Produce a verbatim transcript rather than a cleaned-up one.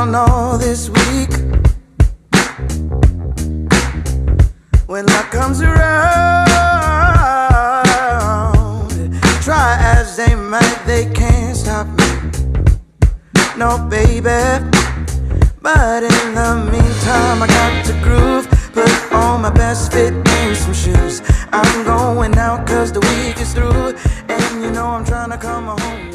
down all this week. When luck comes around, try as they might, they can't stop me. No, baby. But in the meantime, I got to groove. Put on my best fit and some shoes. I'm going out cause the week is through. And you know I'm trying to come home.